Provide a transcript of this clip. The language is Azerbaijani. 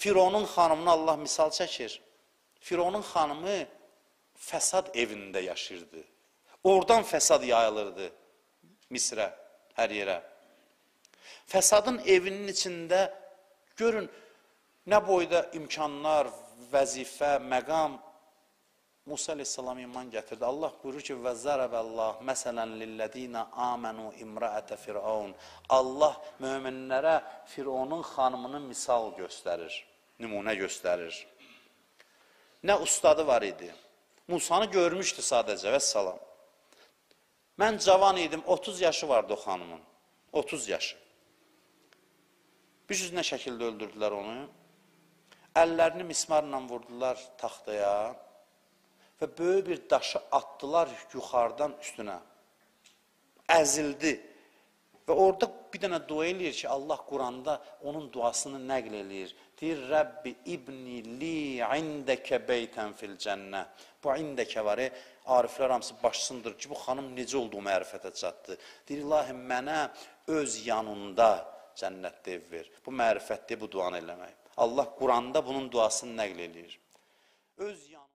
Fironun xanımını Allah misal çəkir. Fironun xanımı fəsad evində yaşırdı. Oradan fəsad yayılırdı Misrə, hər yerə. Fəsadın evinin içində görün, nə boyda imkanlar, vəzifə, məqam Musa aleyhissalam iman gətirdi. Allah buyurur ki, və zərəbəllah məsələn lillədinə amənu imrəətə firavun. Allah möminlərə Fironun xanımını misal göstərir, nümunə göstərir. Nə ustadı var idi? Musanı görmüşdü sadəcə və salam. Mən cavan idim, 30 yaşı vardı o xanımın. 30 yaşı. Bir nə şəkildə öldürdülər onu. Əllərini mismarla vurdular taxtaya və böyük bir daşı atdılar yuxarıdan üstünə. Əzildi. Və orada bir dənə dua eləyir ki, Allah Quranda onun duasını nəql eləyir. Deyir, Rəbbi ibni li indəkə beytən fil cənnə. Bu indəkə var, ariflər hamısı başsındır ki, bu xanım necə olduğu mərifətə çatdı. Deyir, ilahi, mənə öz yanında cənnətdə ev ver. Bu mərifətdir, bu duanı eləmək. Allah Quranda bunun duasını nəql eləyir. Öz yanında